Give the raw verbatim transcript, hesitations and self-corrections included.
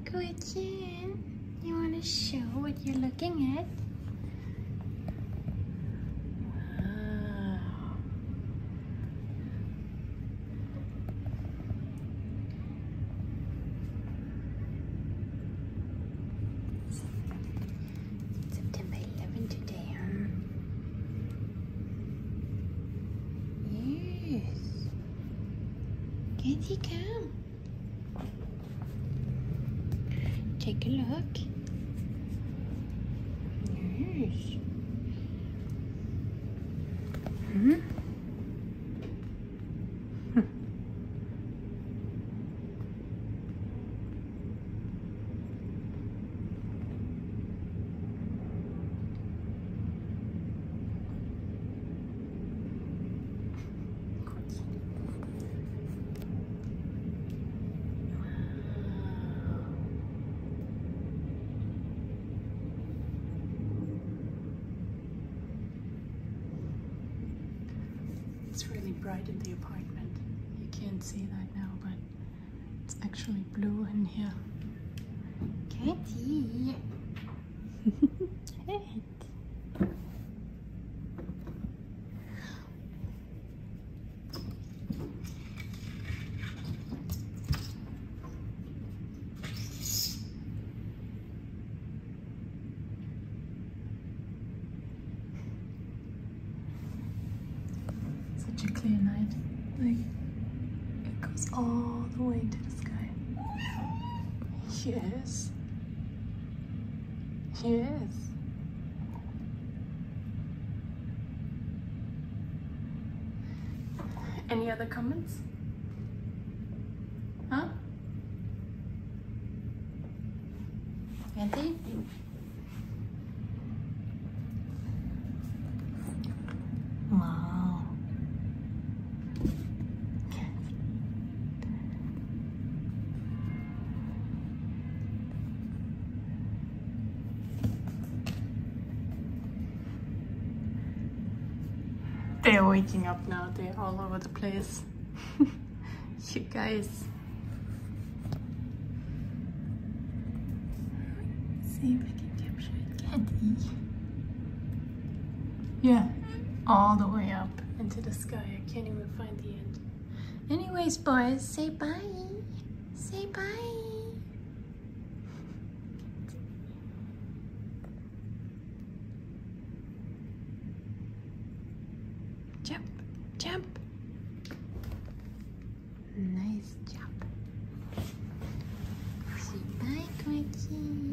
Gretchen, you want to show what you're looking at? Wow. September eleventh today, huh? Yes. Can he come? Take a look. Yes. Hmm? It's really bright in the apartment. You can't see that now, but it's actually blue in here. Catty. Cat. Such a clear night. Like, it goes all the way to the sky. Yes. Yes. Any other comments? Huh? Catty? Wow. They're waking up now. They're all over the place. You guys. See if I can capture it. Catty. Yeah. All the way up into the sky. I can't even find the end. Anyways, boys, say bye. Say bye. Jump, jump. Nice job. Say bye, Quickie.